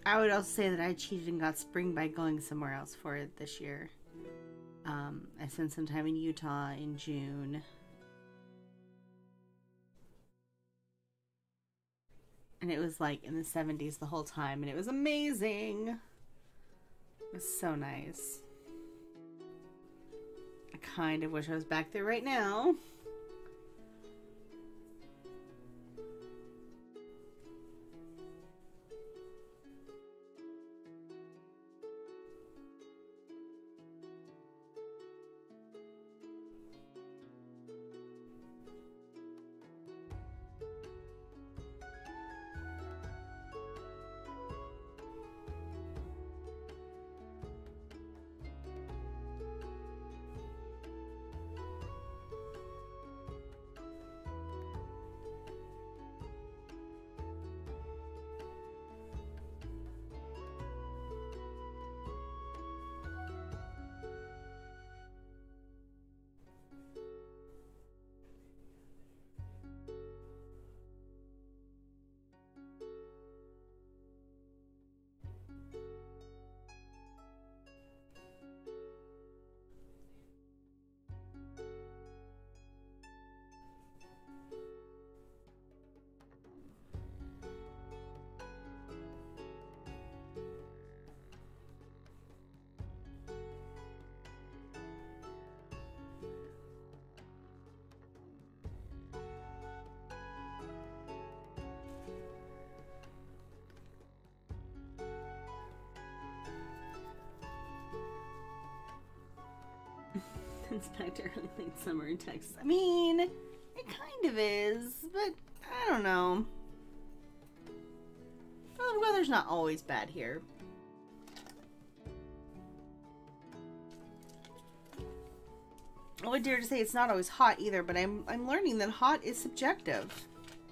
I would also say that I cheated and got spring by going somewhere else for it this year. I spent some time in Utah in June. And it was like in the 70s the whole time, and it was amazing. It was so nice. I kind of wish I was back there right now. It's back to early late summer in Texas. I mean, it kind of is, but I don't know. Well, the weather's not always bad here. I would dare to say it's not always hot either, but I'm learning that hot is subjective.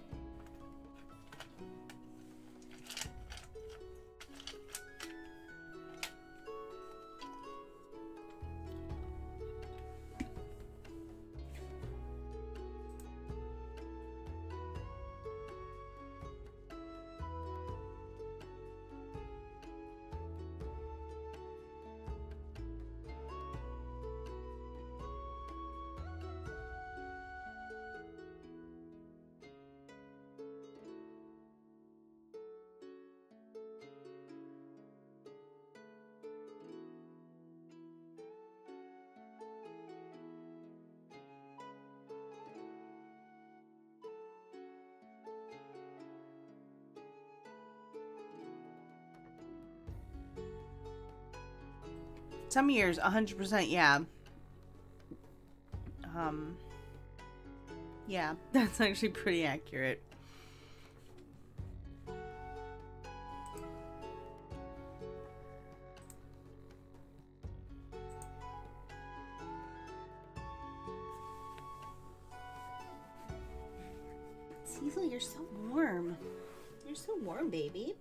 Some years, 100%, yeah. Yeah, that's actually pretty accurate. Cecil, you're so warm. You're so warm, baby.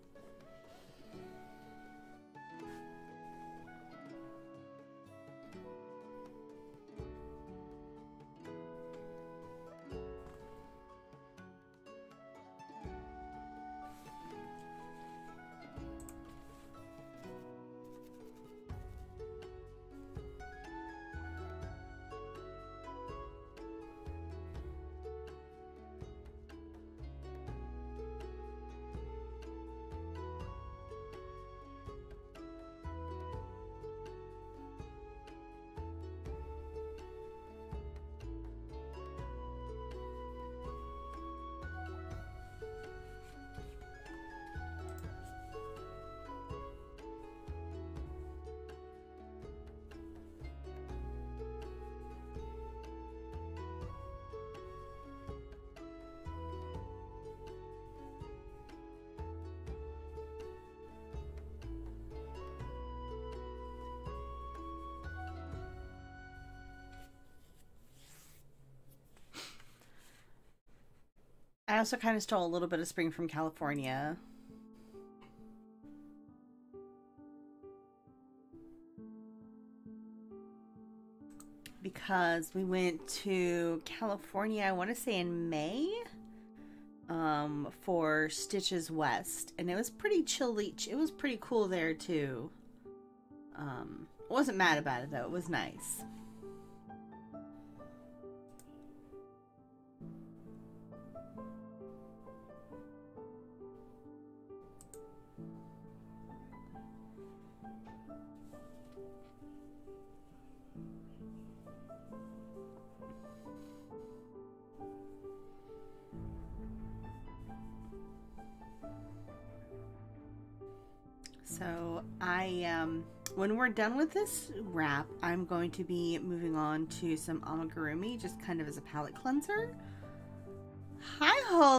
I also kind of stole a little bit of spring from California. Because we went to California, I want to say in May. for Stitches West, and it was pretty chilly. It was pretty cool there too. Wasn't mad about it though. It was nice. So when we're done with this wrap, I'm going to be moving on to some amigurumi, just kind of as a palette cleanser. Hi, Ho.